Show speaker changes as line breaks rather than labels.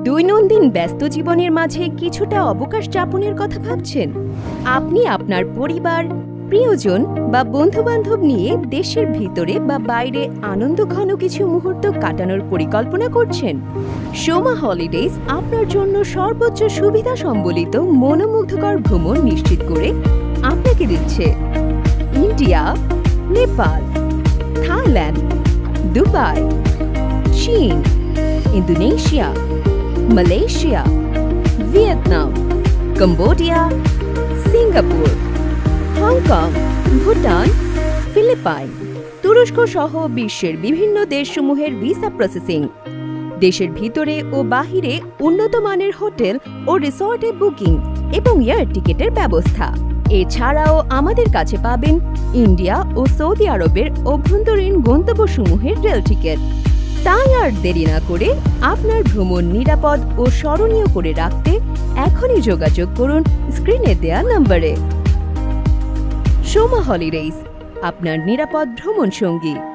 দৈনন্দিন ব্যস্ত জীবনের মাঝে কিছুটা অবকাশ যাপনের কথা ভাবছেন? আপনি আপনার পরিবার, প্রিয়জন বা বন্ধুবান্ধব নিয়ে দেশের ভিতরে বা বাইরে আনন্দঘন কিছু মুহূর্ত কাটানোর পরিকল্পনা করছেন? সোমা হলিডেজ আপনার জন্য সর্বোচ্চ সুবিধা সম্বলিত মনোমুগ্ধকর ভ্রমণ নিশ্চিত করে আপনাকে দিচ্ছে ইন্ডিয়া, নেপাল, থাইল্যান্ড, দুবাই, চীন, Indonesia, Malaysia, Vietnam, Cambodia, Singapore, Hong Kong, Bhutan, Philippine, তুরস্ক সহ বিশ্বের বিভিন্ন দেশসমূহের ভিসা প্রসেসিং, দেশের ভিতরে ও বাহিরে উন্নত মানের হোটেল ও রিসর্টে বুকিং এবং এয়ার টিকেটের ব্যবস্থা। এছাড়াও আমাদের কাছে পাবেন ইন্ডিয়া ও সৌদি আরবের অভ্যন্তরীণ গন্তব্যসমূহের রেল টিকিট। তাই আর দেরি না করে আপনার ভ্রমণ নিরাপদ ও স্মরণীয় করে রাখতে এখনই যোগাযোগ করুন স্ক্রিনে দেয়া নম্বরে। সোমা হলিডেজ, আপনার নিরাপদ ভ্রমণ সঙ্গী।